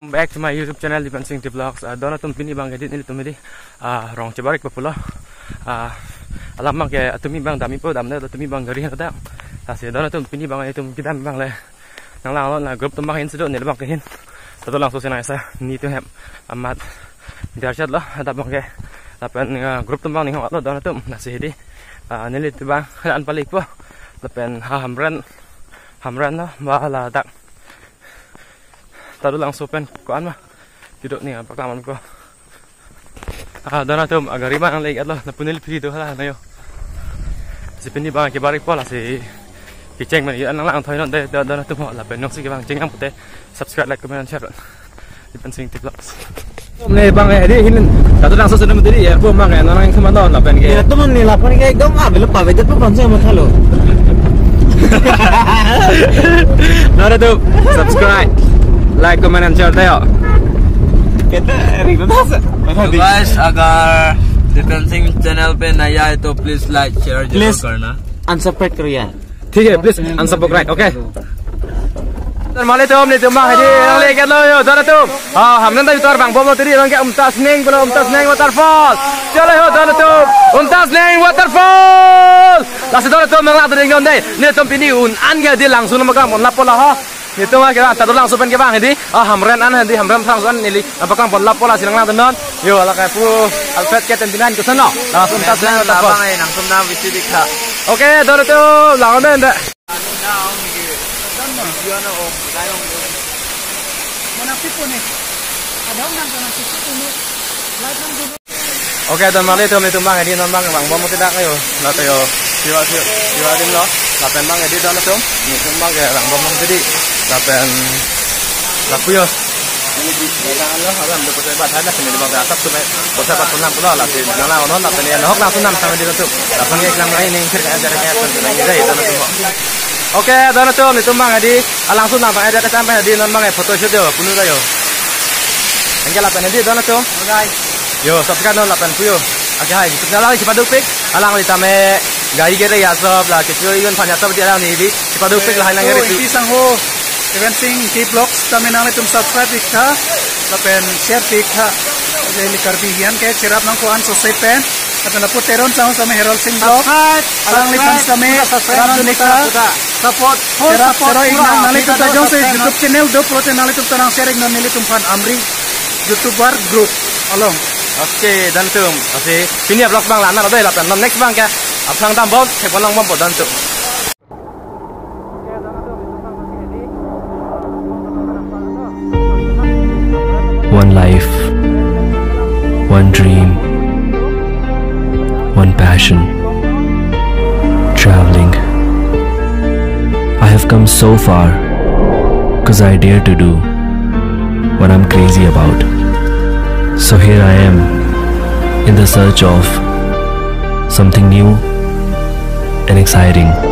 Back to my YouTube channel, Dipan Singh Vlogs. Dona tum pini bang edit ini tumidi. Rong cebarik populo. Alam bang ke tumi bang dami po damne tumi bang gari hata. Asi dona tum pini bang itu kita bang le. Nang lang lon la group tum bang hin sedot ni bang ke hin. Tato lang so sinasa ni to hem amat darsyat lah ada bang ke. Lapan group tum bang ni lo dona tum nasi hidi. Nilit bang an palik po. Lapan hamran lah bahala tak. Tado lang sopen kuan mah duduk nih pertama ko dana tum agar riba ang legat lo napunil pido hala nayo si pini bang ke barik pola si kiceng man yan lang thoi non de dana tum la benok si bang jeng ang pute subscribe like comment share Dipan Singh Vlogs ne bang edi hin tado lang so sedem diri ya po bang ya nang sama don la pen ke ya teman ni la pen ke dom abel pa betet po bangsa mo khalo dana tum subscribe like, comment, and share tayo. So guys, agar Dipan Singh channel पे नया है तो please like, share जरूर करना. Unsubscribe करो यार. ठीक है, please unsubscribe, okay? Termale tuh, nih tuh mah jadi orang lekat lo yo, dana tuh. Hamdan tadi tuar bang, bom lo tadi orang kayak umtas neng waterfall. Chalo yo, dana tuh, umtas neng waterfall. Lalu dana tuh mengalah dari ngon deh, nih tuh pini anga dia langsung nama kamu lapola ha. Itu mah kita tadi langsung pen ke bang ini. Hamran langsung nili. Apakah pon lapola silang lang tenon. Yo, ala kayak pu Alfred ke tentinan ke sana. Langsung umtas neng waterfall. Bang langsung na visi dikha. Oke, dana tuh langsung deh. Oke, dan mali itu bang ini non bang bom tidak kayo na tayo siwa din lo lapen bang edi dan itu bang ke bang bom tadi lapen lapuyo ini di jangan lo harus ambil percaya badan lah sini bang atap tuh percaya badan lah pula lah di nala non lapen ya noh langsung nam sama di itu lapen yang kelam lain yang kira jaraknya tentunya jadi dan itu oke, dan itu bang edi langsung nampak ada sampai di non bang foto shoot yo penuh kayo enggak lapen edi dan itu yo subscribe non lapan puyo okay hai kita lagi cepat dupik alang kita me gari kere ya sob lah kita ikan panjat sob dia ni di cepat dupik lah nang gari itu sangho Dipan Singh Vlogs kami nang tum subscribe ikha lapen share ikha jadi karbihian ke cerap nang kuan so sepen lapen laput teron sama Herald Singh Vlog alang lipan kami subscribe ikha support cerap inang nang tum tajong se YouTube channel do pro channel tum tanang share nang tum fan amri YouTuber group along. Oke, dan tuh masih sini vlog bang lana udah lapan non next bang ya abang tambah cek ulang bang dan tuh one life, one dream, one passion, traveling. I have come so far because I dare to do what I'm crazy about. So here I am in the search of something new and exciting.